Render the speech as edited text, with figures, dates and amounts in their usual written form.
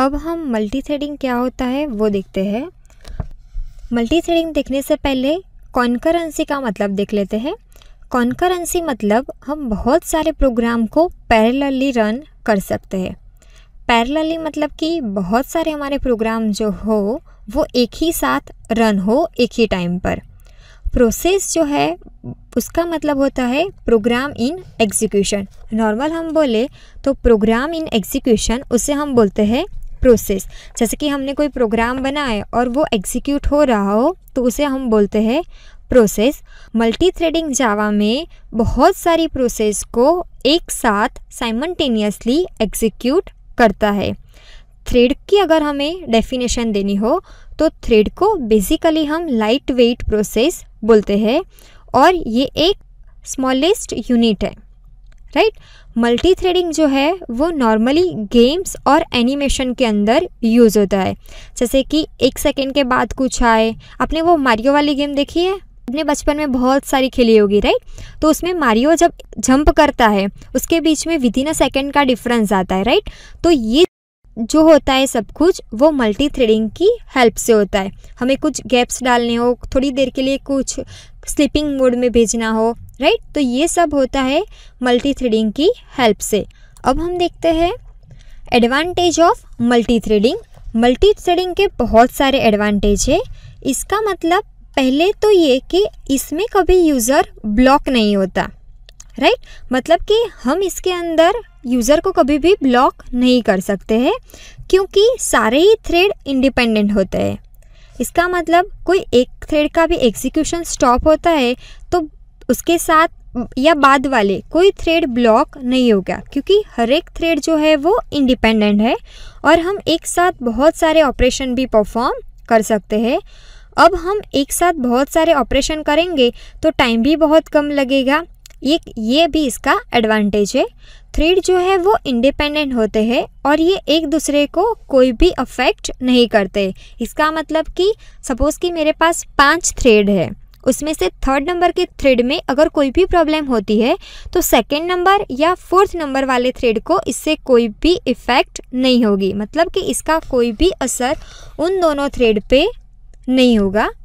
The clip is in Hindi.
अब हम मल्टीथ्रेडिंग क्या होता है वो देखते हैं। मल्टीथ्रेडिंग देखने से पहले कॉन्करेंसी का मतलब देख लेते हैं। कॉन्करेंसी मतलब हम बहुत सारे प्रोग्राम को पैरेलली रन कर सकते हैं। पैरेलली मतलब कि बहुत सारे हमारे प्रोग्राम जो हो वो एक ही साथ रन हो एक ही टाइम पर। प्रोसेस जो है उसका मतलब होता है प्रोग्राम इन एग्जीक्यूशन। नॉर्मल हम बोले तो प्रोग्राम इन एग्जीक्यूशन उसे हम बोलते हैं प्रोसेस। जैसे कि हमने कोई प्रोग्राम बनाए और वो एग्जीक्यूट हो रहा हो तो उसे हम बोलते हैं प्रोसेस। मल्टीथ्रेडिंग जावा में बहुत सारी प्रोसेस को एक साथ साइमल्टेनियसली एग्जीक्यूट करता है। थ्रेड की अगर हमें डेफिनेशन देनी हो तो थ्रेड को बेसिकली हम लाइट वेट प्रोसेस बोलते हैं और ये एक स्मॉलेस्ट यूनिट है, राइट। मल्टीथ्रेडिंग जो है वो नॉर्मली गेम्स और एनिमेशन के अंदर यूज़ होता है। जैसे कि 1 सेकेंड के बाद कुछ आए। आपने वो मारियो वाली गेम देखी है? अपने बचपन में बहुत सारी खेली होगी, राइट। तो उसमें मारियो जब जंप करता है उसके बीच में विदिन अ सेकेंड का डिफरेंस आता है, राइट। तो ये जो होता है सब कुछ वो मल्टीथ्रेडिंग की हेल्प से होता है। हमें कुछ गैप्स डालने हो, थोड़ी देर के लिए कुछ स्लीपिंग मोड में भेजना हो, राइट। तो ये सब होता है मल्टीथ्रेडिंग की हेल्प से। अब हम देखते हैं एडवांटेज ऑफ मल्टीथ्रेडिंग। मल्टीथ्रेडिंग के बहुत सारे एडवांटेज है। इसका मतलब पहले तो ये कि इसमें कभी यूज़र ब्लॉक नहीं होता, राइट। मतलब कि हम इसके अंदर यूज़र को कभी भी ब्लॉक नहीं कर सकते हैं क्योंकि सारे ही थ्रेड इंडिपेंडेंट होते हैं। इसका मतलब कोई एक थ्रेड का भी एग्जीक्यूशन स्टॉप होता है तो उसके साथ या बाद वाले कोई थ्रेड ब्लॉक नहीं होगा क्योंकि हर एक थ्रेड जो है वो इंडिपेंडेंट है और हम एक साथ बहुत सारे ऑपरेशन भी परफॉर्म कर सकते हैं। अब हम एक साथ बहुत सारे ऑपरेशन करेंगे तो टाइम भी बहुत कम लगेगा। ये भी इसका एडवांटेज है। थ्रेड जो है वो इंडिपेंडेंट होते हैं और ये एक दूसरे को कोई भी अफेक्ट नहीं करते। इसका मतलब कि सपोज़ कि मेरे पास 5 थ्रेड है, उसमें से 3rd नंबर के थ्रेड में अगर कोई भी प्रॉब्लम होती है तो 2nd नंबर या 4th नंबर वाले थ्रेड को इससे कोई भी इफ़ेक्ट नहीं होगी। मतलब कि इसका कोई भी असर उन दोनों थ्रेड पे नहीं होगा।